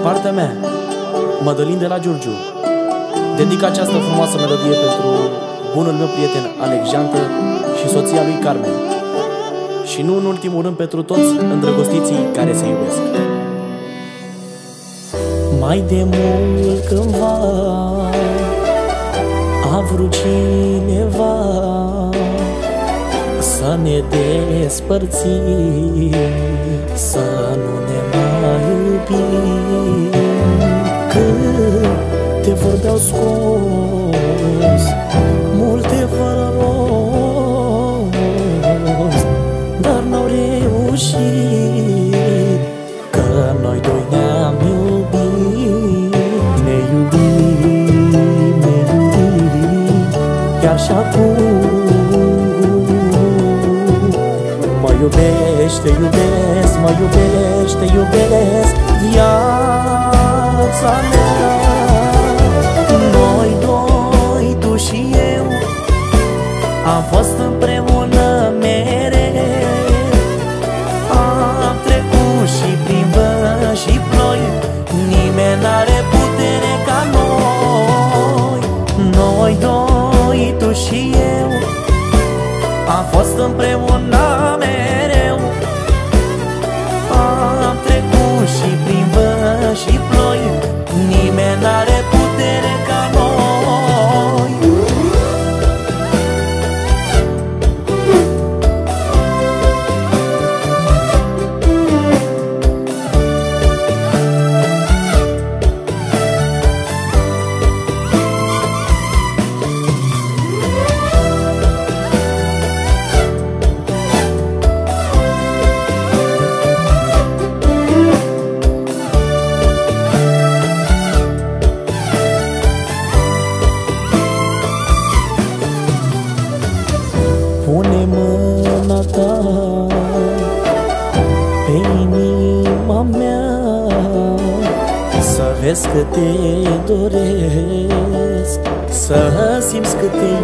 partea mea, Mădălin de la Giurgiu, dedic această frumoasă melodie pentru bunul meu prieten Alex Jantă și soția lui Carmen. Și nu în ultimul rând pentru toți îndrăgostiții care se iubesc. Mai de mult cândva a vrut cineva să ne despărțim, să nu ne mai iubim. Câte vorbeau scos, multe fără rost, dar n-au reușit, că noi doi ne-am iubit. Ne iubim, ne iubim, chiar și acum. Mă iubește, iubesc, mă iubește, iubesc viața mea. Noi doi, tu și eu, am fost împreună mereu. Am trecut și prin vânt și ploi, nimeni n-are putere ca noi. Noi doi, tu și eu, am fost împreună mereu. Am trecut și prin vânt și ploi, nimeni n-are putere ca noi. Pune mâna ta pe inima mea, să vezi că te doresc, să simți că te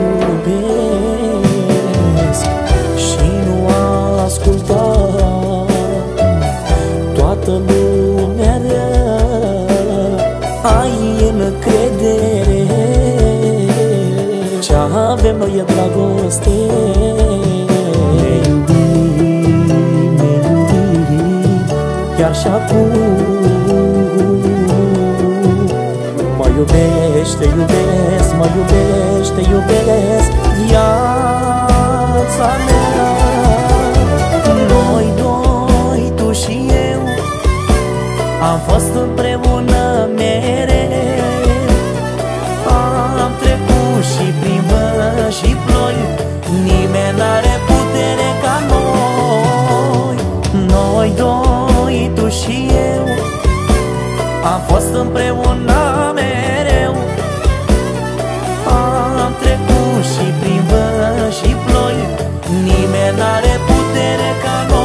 iubesc. Și nu asculta toată lumea rea, ai încredere, ce avem noi e dragoste. Ne iubim, ne iubim, chiar și acum. Mă iubește, iubesc, mă iubește, iubesc viața mea. Noi doi, tu și eu, am fost împreună mereu. Am trecut și prin vânt și ploi, nimeni n-are putere ca noi. Noi doi, tu și eu, am fost împreună mereu. Am trecut și prin vânt și ploi, nimeni n-are putere ca noi.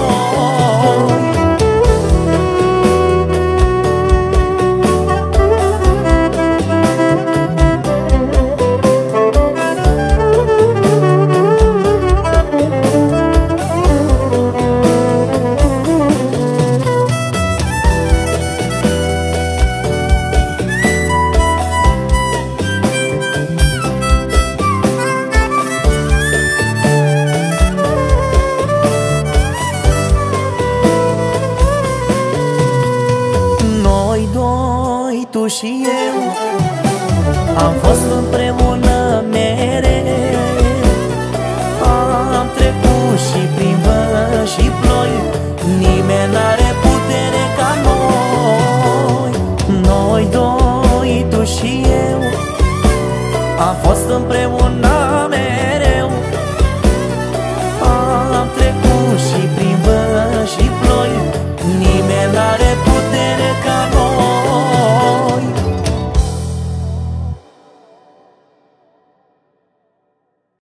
Tu și eu, am fost împreună mereu. Am trecut și prin vânt și ploi, nimeni n-are putere ca noi. Noi doi, tu și eu, am fost împreună